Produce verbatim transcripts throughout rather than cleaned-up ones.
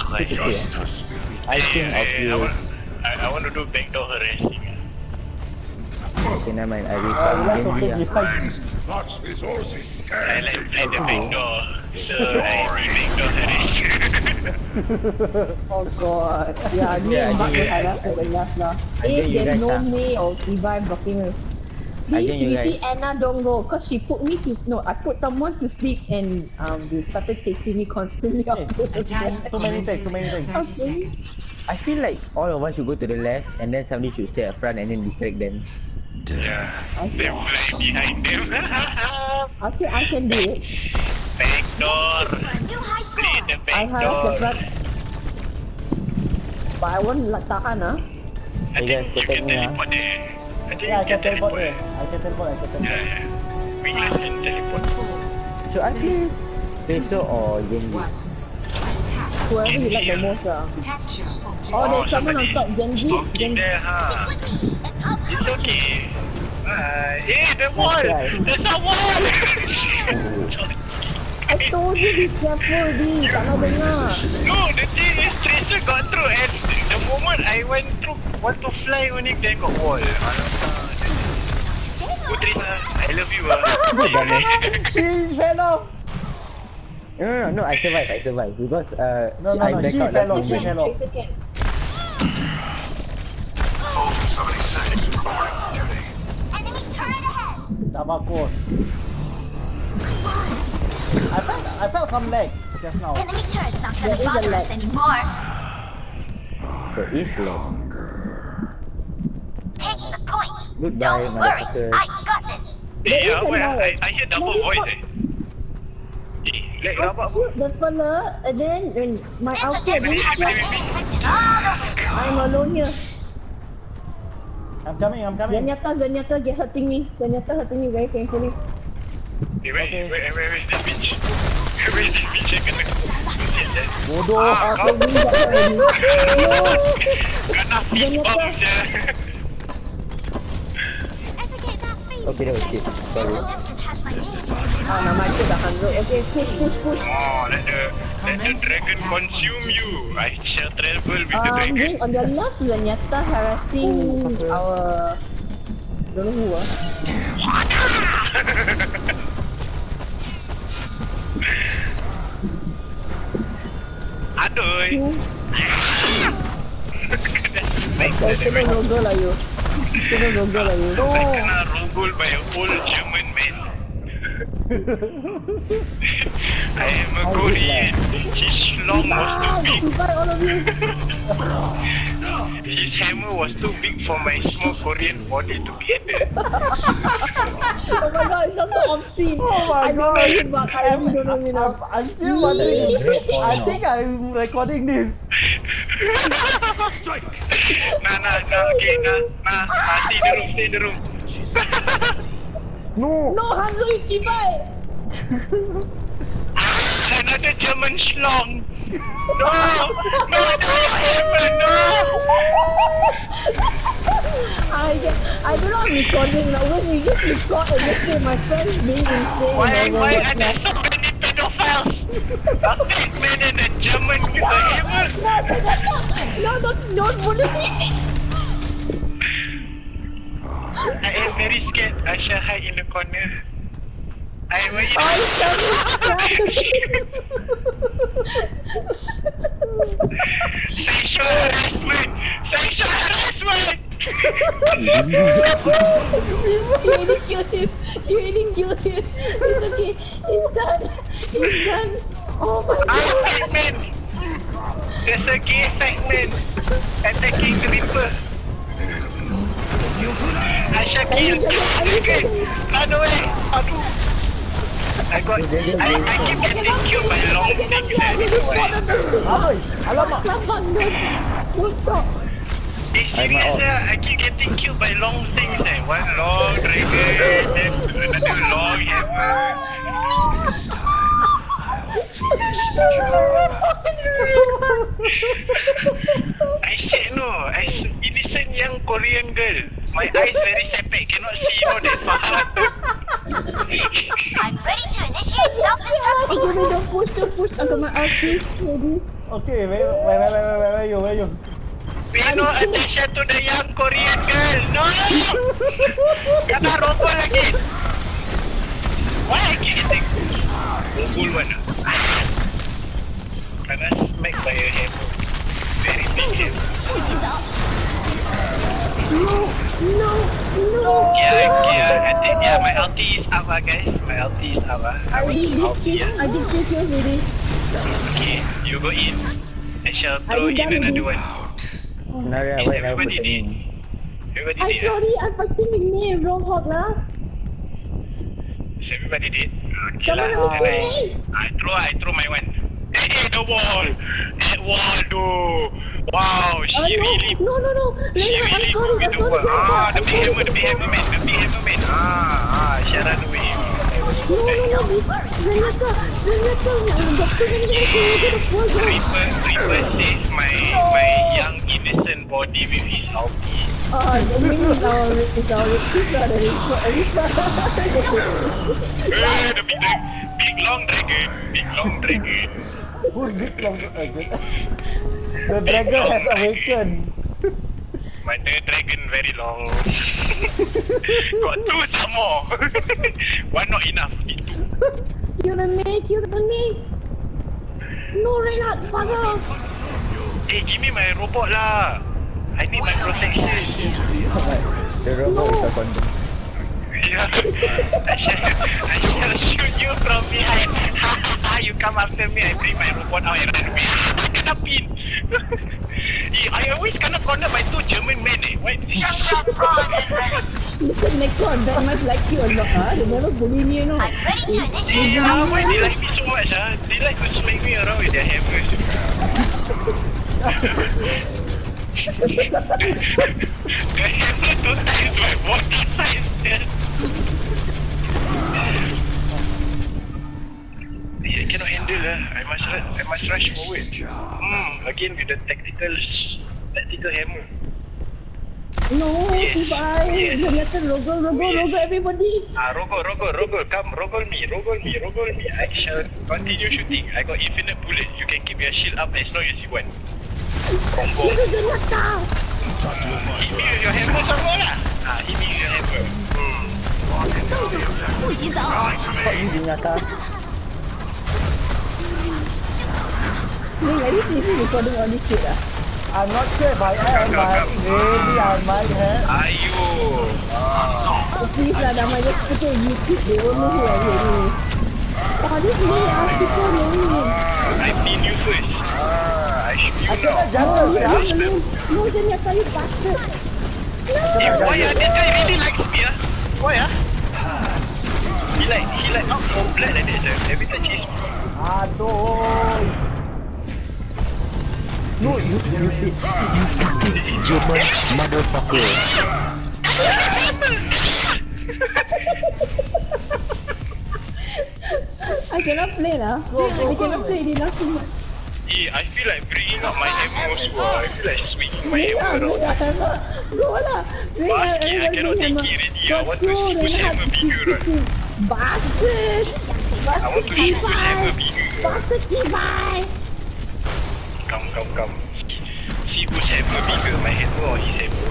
I think of I, you. want, I, I want to do backdoor harassing. Okay, never mind. I will come in here. I like play the backdoor, so I do backdoor harassing. Oh god. Yeah, me Yeah, and Mark I will think- harass her the last lah. I think If you there's guys no are- way of Levi blocking us. I Please, think you we guys- see Anna don't go, cause she put me to no, I put someone to sleep and um they started chasing me constantly after the Too many things, too many things. Okay. I feel like all of us should go to the left and then somebody should stay at front and then distract them. Yeah, Okay. they fly behind them. Okay, I can do it. Backdoor. Play the I harass the backdoor. front. But I won't like tahan ah. I You think guys you can protect me, teleport there. I think Yeah, I you can can teleport teleport there. there. I can teleport, I can teleport. Yeah, yeah. Wingless can teleport. So I play Peso or Genji. Whoever you like the most ah. Oh, there's someone on top. Genji. Stalking Genji. there, huh? It's okay. Uh, hey, the wall! try. There's a wall! I told you be careful, Di. Tak nak dengar. No, the thing is Tracer got through and the moment I went through, want to fly only, then got wall. Alamak. Go Tracer, I love you ah. She fell off! No, no, no, no, I survived, I survived because uh, No, no, I no, back she out fell last off, she minute. fell off. Tracer can. Tak bagus. I felt, I felt some lag just now. Enemy turret's not There gonna is a bother lag. us anymore. There is lag. Taking the point. Goodbye, Don't worry, motherfucker. I got this. Eh, There is apa a ya? lag. I, I hear double Maybe voice not. eh. Eh, lag I rabak. shoot the fella and then when my There's a outfit different is hybrid infected all over. I'm alone here. I'm coming, I'm coming. Zenyatta, Zenyatta get hurting me. Zenyatta hurting me very painfully. Eh, where, where, where, where is this bitch? Where is this bitch? I kena... Bodoh. Ah, Okay, we got her already. No! kena fist bump je. Okay, that was shit. Sorry. Ah, nama aku dah hundred. Okay, push, push, push. Oh, let the, let the dragon consume you. I shall travel with the Um, dragon. Jing, on your left, Zenyatta harassing our... Don't know who ah. Aduh. Who? Kena smack. Oh, kena rogo lah you. Kena rogo lah you. I kena rogol by an old German man. I am a Korean. His schlong was too Ah, big. goodbye all of you. His hammer was too big for my small Korean body to be handled. Oh my god, it's also obscene. Oh my I don't god. know you, but I I'm, really don't know you I'm, now. I'm still wondering. Great point, I no? think I'm recording this. Nah, nah, nah, okay, nah, nah, nah, stay in the room, stay in the room. No! No, Hanzo, you cibai. Ah, another German schlong. No, no, no, heaven, no. I get, I don't know I'm recording now. When we just record and just say my friends being insane. Why, and why Overwatch are there now. so many pedophiles? A big man and a German with a hammer. No, no, don't, don't bully me. I am very scared. I shall hide in the corner. I am a Oh, sorry. sexual harassment. Sexual harassment. You really killed him. You really killed him. It's okay. It's done. It's done. Oh my I'm god. fat man. There's a gay fat man attacking the Reaper. I shall kill the dragon. Run away. Aduh. I got. I, I keep getting killed by long things. I don't know why. Aloy, alamak. Sabar, don't stop. Eh, serious ah, I keep getting killed by long things eh. One long dragon, then another long hammer. I said no, I s- innocent young Korean girl. My eyes very sepet, cannot see no that far. I'm ready to initiate Self-destruct Okay, wait, don't push, don't push. I got my ulti ready. Okay, where, where, where, where, where, where you, where you? Pay no attention to the young Korean girl. No! Kena robot lagi. Why I keep getting robot one? Kena smack by a hammer. Very big hammer. No, no, no. Yeah, yeah, I think, yeah, my ulti is up ah guys. My ulti is up ah. I did ulti this, I did this already. Okay, you go in. I shall I throw did in that another already. one. No, yeah, Is wait, I put everybody it did? in. Everybody I'm did ah? sorry, I'm fighting with me, wrong hog lah. Is everybody did? Okay Someone lah. help Then me. I, I throw, I throw my one. Hey, hey, the wall! That wall, though! Wow, she Oh, no. really... No, no, no. She Lena, I'm really sorry, good I'm with the sorry. wall. Ah, the I'm big sorry. hammer, the big hammer man, the big hammer man. Ah, ah, she run away. No, no, no, Renata, Renata, Doctor Renata, you get a poison. Reaper, Reaper saves my, my young innocent body with his ulti. Oh, the meaning is our, is our, is our, is our, Eh, the big, dra- big long dragon, big long dragon. Who's big long dragon? The dragon has awakened. My the dragon very long. Got two some more. One not enough, need two. Kill the me, kill the me. No, Renat, father. Hey, give me my robot lah. I need my protection. The robot is a condom. Yeah. I shall, I shall shoot you from behind. You come after me, I bring my robot out and run away. I kena pin. Eh, I always kena cornered by two German men eh. Why? Look at Nekon, that must like you a lot, huh? They never bully me, you know. I'm ready to initiate. Yeah, why they like me so much ah? They like to smack me around with their hammers. The hammer two times my body size. I cannot handle lah. I must rush. I must rush forward. Hmm. Again with the tactical, tactical hammer. No, Yes. bye. Yes. Renata, Rogol, Rogol, Yes. Rogol, everybody. Ah, rogol, rogol, rogol. Come, rogol me, rogol me, rogol me. I shall continue shooting. I got infinite bullets. You can keep your shield up as long as you want. Combo. This is Renata. Hit me with your hammer some more lah. Ah, hit me with your hammer. Hmm. 不洗澡。 Kok ni Renata? Ni lagi sini recording all this shit lah. I'm not sure if I am, but maybe I might have. Ayo. Oh, please lah, nama dia putih YouTube, they won't know who I really. Oh, this me, I'm super lonely. I pin you first. Ah, I shoot you I now. cannot jungle, No, yeah. no, no, Renata, you bastard. Eh, why ah? This guy really likes me ah. Why ah? He like, he like out for blood like that sir. Every time chase me. Aduh. No, you, you, you, you German motherfucker. I cannot play lah. I cannot play, they love too much. Eh, I feel like bringing out my hammer also ah. I feel like swinging my Bring lah, hammer bring around. lah, hammer. Go lah. Bring lah, Basket, I everybody cannot bring take hammer. it already. I want to Go, see whose Renat. hammer bigger right. Bastard. I want to see whose hammer Bastard, bigger. bastard, bye. Come, come, come. See whose hammer bigger, my hammer or his hammer.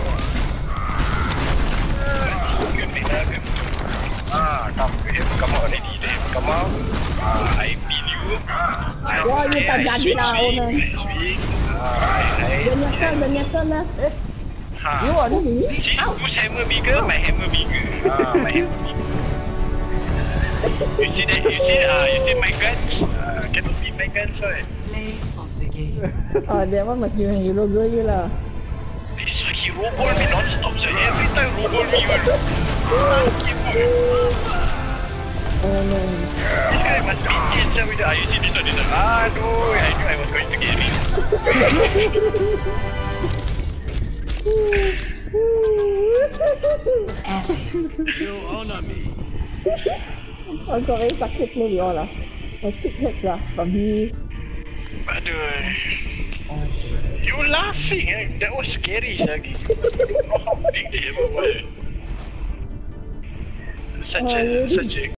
Good man, ah, good. Ah, come, the hammer come out already. The hammer come out. Ah, I pin you. I, Wah, you tak I jadi swing, lah, swing, Onan. I swing. Ah, I, I, Dah nyata, dah nyata lah. ha. Ini? See whose hammer bigger, my hammer bigger. Ah, my hammer bigger. You see that? You see? Ah, you see my guns? Ah, cannot beat my guns, right? Oh, that one must be when you logo you lah. This one he roll me non-stop, so every time roll me one. Ah, keep on. Oh no. This guy must be in with the... Ah, you see this one, this one. Ah, no, I knew I was going to get it. You honor me. Oh, got very sakit play with all lah. My cheek hurts lah, from me. Aduh. You laughing eh? That was scary, Shaggy. I don't know how big they ever were. Such Oh, a, really? such a